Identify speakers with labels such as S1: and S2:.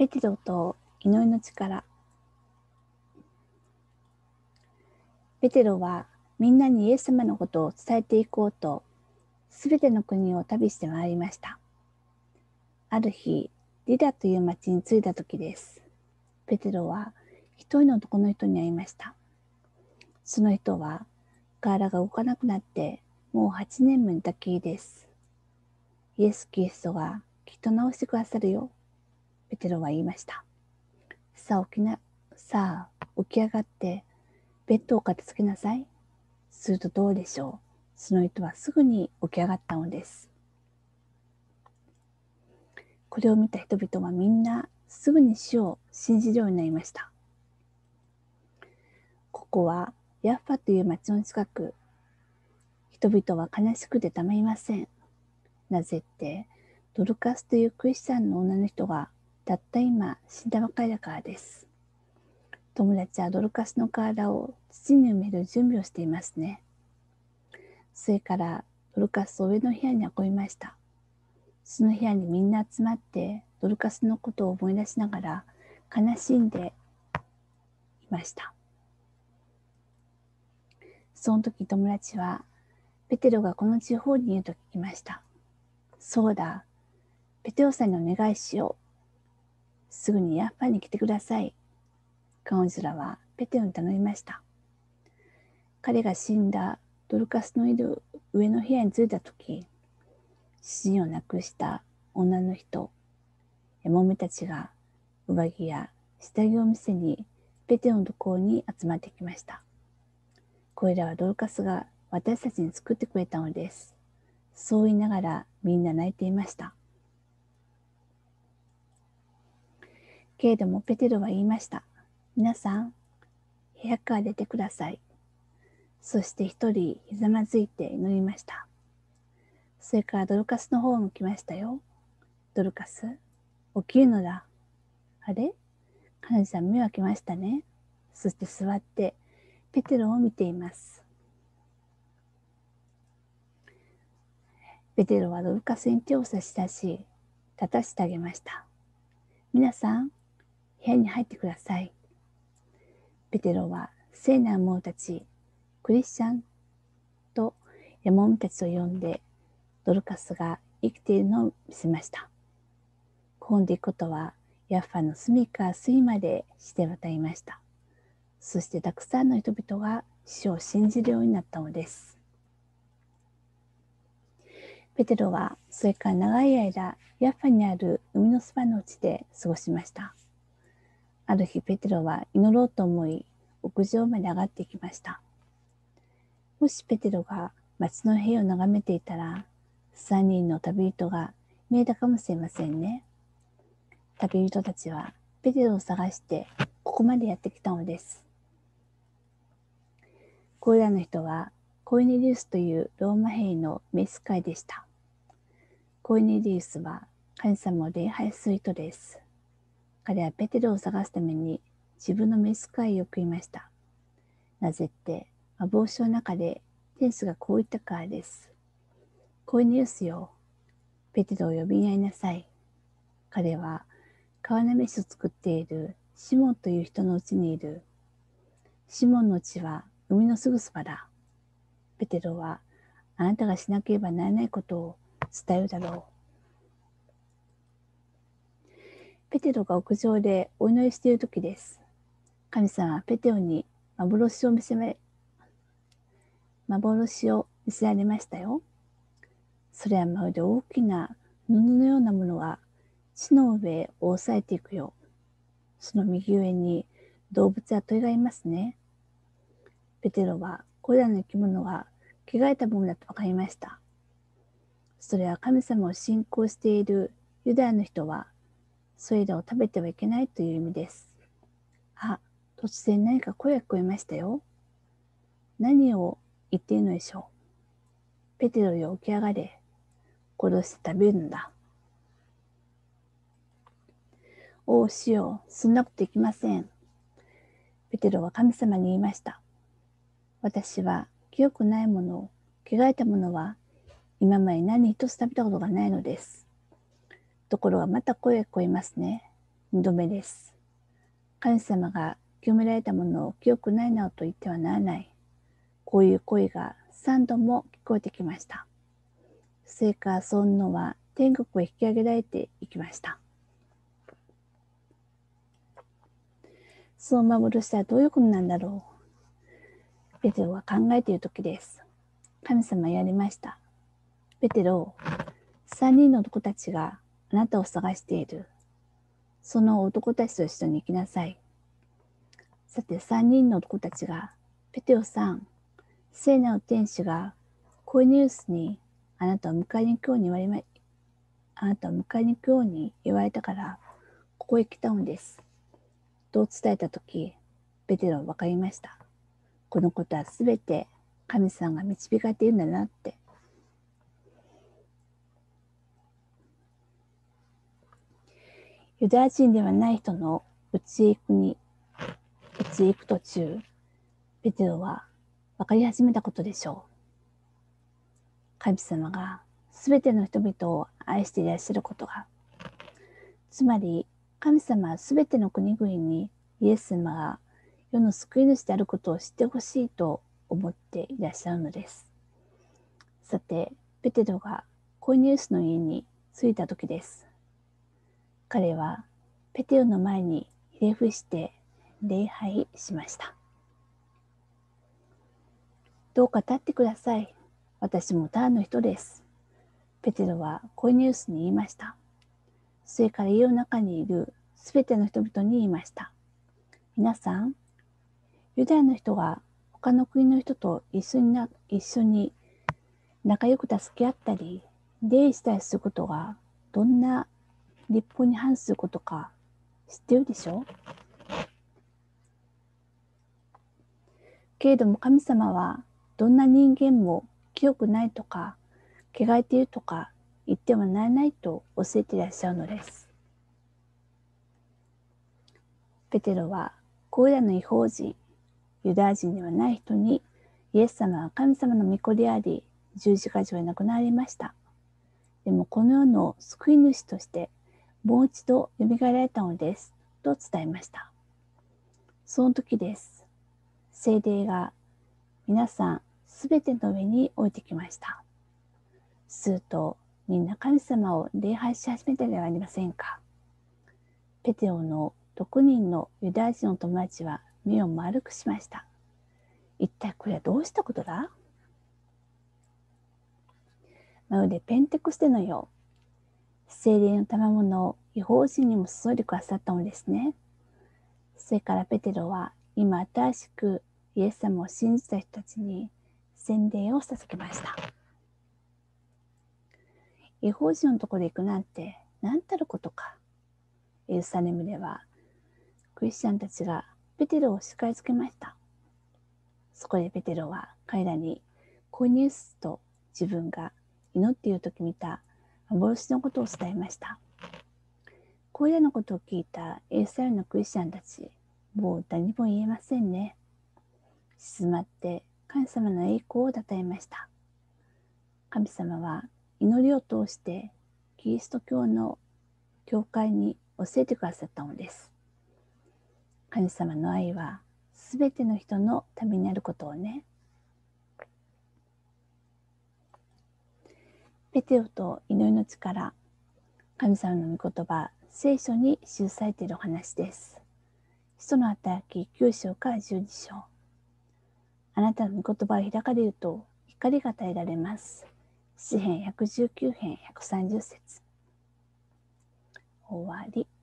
S1: ペテロと祈りの力。ペテロはみんなにイエス様のことを伝えていこうと、すべての国を旅してまいりました。ある日、リダという町に着いた時です。ペテロは一人の男の人に会いました。その人は体が動かなくなってもう8年も寝たきりです。イエス・キリストがきっと治してくださるよ。ペテロは言いました。さあ起き上がってベッドを片付けなさい。するとどうでしょう。その人はすぐに起き上がったのです。これを見た人々はみんなすぐに主を信じるようになりました。ここはヤッファという町の近く、人々は悲しくてたまりません。なぜって、ドルカスというクリスチャンの女の人がたった今死んだばかりだからです。友達はドルカスの体を土に埋める準備をしていますね。それからドルカスを上の部屋に運びました。その部屋にみんな集まってドルカスのことを思い出しながら悲しんでいました。その時友達はペテロがこの地方にいると聞きました。そうだ、ペテロさんにお願いしよう。すぐにヤッファに来てください。彼女らはペテロに頼みました。彼が死んだドルカスのいる上の部屋に着いた時、主人を亡くした女の人、もめたちが上着や下着を見せにペテロのところに集まってきました。これらはドルカスが私たちに作ってくれたのです。そう言いながらみんな泣いていました。けれどもペテロは言いました。皆さん、部屋から出てください。そして一人ひざまずいて祈りました。それからドルカスの方を向きましたよ。ドルカス、起きるのだ。あれ、彼女は目を開けましたね。そして座ってペテロを見ています。ペテロはドルカスに手を差し出し、立たせてあげました。皆さん、部屋に入ってください。ペテロは聖なる者たち、クリスチャンと山者たちを呼んで、ドルカスが生きているのを見せました。今度行くことは、ヤッファの隅から隅までして渡りました。そしてたくさんの人々が主を信じるようになったのです。ペテロはそれから長い間、ヤッファにある海のそばの地で過ごしました。ある日、ペテロは祈ろうと思い、屋上まで上がっていきました。もしペテロが町の塀を眺めていたら、3人の旅人が見えたかもしれませんね。旅人たちはペテロを探してここまでやってきたのです。これらの人はコイネリウスというローマ兵の召使いでした。コイネリウスは神様を礼拝する人です。彼はペテロを探すために自分の召使いを送りました。なぜって、幻の中で天使がこう言ったからです。コイネリウスよ、ペテロを呼びに会いなさい。彼は川な飯を作っているシモンという人のうちにいる。シモンの地は海のすぐそばだ。ペテロはあなたがしなければならないことを伝えるだろう。ペテロが屋上でお祈りしている時です。神様はペテロに幻を見せられましたよ。それはまるで大きな布のようなものが地の上を押さえていくよ。その右上に動物や鳥がいますね。ペテロはこれらの生き物が汚れたものだと分かりました。それは神様を信仰しているユダヤの人はそれらを食べてはいけないという意味です。あ、突然何か声が聞こえましたよ。何を言っているのでしょう。ペテロよ、起き上がれ。殺して食べるんだ。おお、主よ、そんなことできません。ペテロは神様に言いました。私は清くないものを、汚れたものは今まで何一つ食べたことがないのです。ところがまた声が聞こえますね。 2度目です。神様が清められたものを清くないなどと言ってはならない。こういう声が3度も聞こえてきました。それからそのは天国へ引き上げられていきました。その幻はどういうことなんだろう。ペテロは考えている時です。神様は言われました。ペテロ、3人の男たちがあなたを探している。その男たちと一緒に行きなさい。さて3人の男たちが、ペテロさん、聖なる天使がコイネウスにあなたを迎えに行くように言われたから、ここへ来たのです。と伝えたとき、ペテロは分かりました。このことはすべて神様が導かれているんだなって。ユダヤ人ではない人のうちへ行く途中、ペテロは分かり始めたことでしょう。神様がすべての人々を愛していらっしゃることが、つまり神様はすべての国々にイエス様が世の救い主であることを知ってほしいと思っていらっしゃるのです。さて、ペテロがコイネウスの家に着いた時です。彼はペテロの前にひれ伏して礼拝しました。どうか立ってください。私もただの人です。ペテロはコイネウスに言いました。それから家の中にいるすべての人々に言いました。皆さん、ユダヤの人が他の国の人と一緒に仲良く助け合ったり、出入りしたりすることがどんな立法に反することか知っているでしょう？けれども神様はどんな人間も清くないとか汚れているとか言ってはならないと教えていらっしゃるのです。ペテロはこれらの異邦人、ユダヤ人ではない人にイエス様は神様の御子であり十字架上で亡くなりました。でもこの世の救い主としてもう一度蘇られたのですと伝えました。その時です。聖霊が皆さんすべての上に置いてきました。するとみんな神様を礼拝し始めたではありませんか。ペテロの6人のユダヤ人の友達は目を丸くしました。一体これはどうしたことだ？まるでペンテコステのよう、聖霊の賜物を異邦人にも注いでくださったのですね。それからペテロは今新しくイエス様を信じた人たちに洗礼を捧げました。異邦人のところへ行くなんて何たることか。エルサレムではクリスチャンたちがペテロを叱りつけました。そこでペテロは彼らにコイネウスと自分が祈っている時見た幻のことを伝えました。これらのことを聞いたエルサレムのクリスチャンたち、もう何も言えませんね。静まって神様の栄光をたたえました。神様は祈りを通してキリスト教の教会に教えてくださったのです。神様の愛はすべての人のためにあることをね。ペテロと祈りの力、神様の御言葉、聖書に記されているお話です。使徒の働き9章から12章。あなたの御言葉を開かれると光が与えられます。詩編119編130節。終わり。